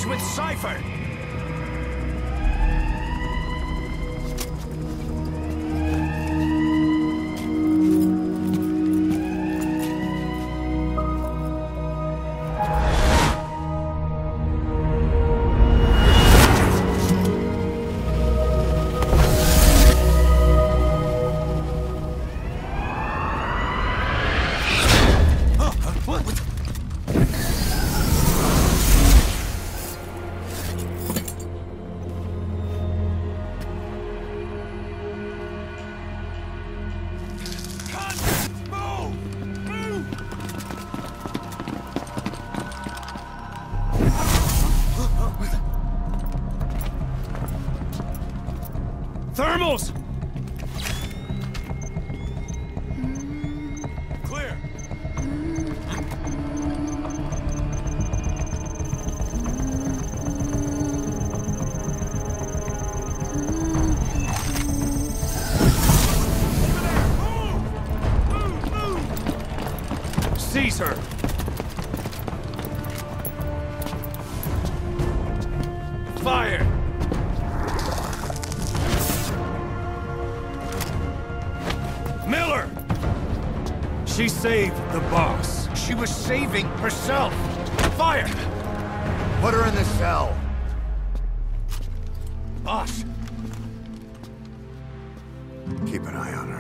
with Cypher! Thermals! Clear. Seize her! Fire! Miller! She saved the boss. She was saving herself. Fire! Put her in the cell. Boss. Keep an eye on her.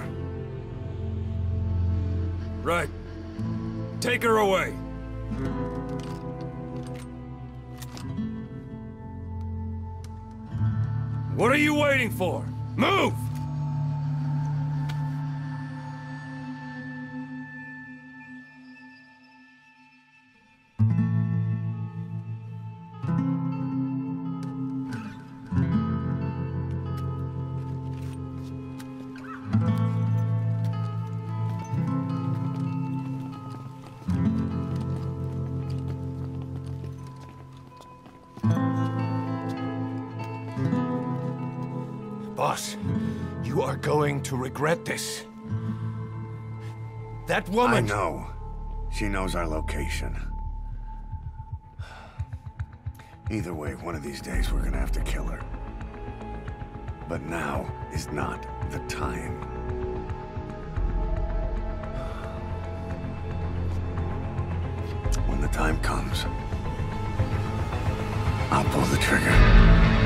Right. Take her away. What are you waiting for? Move! Boss, you are going to regret this. That woman... I know. She knows our location. Either way, one of these days we're gonna have to kill her. But now is not the time. When the time comes, I'll pull the trigger.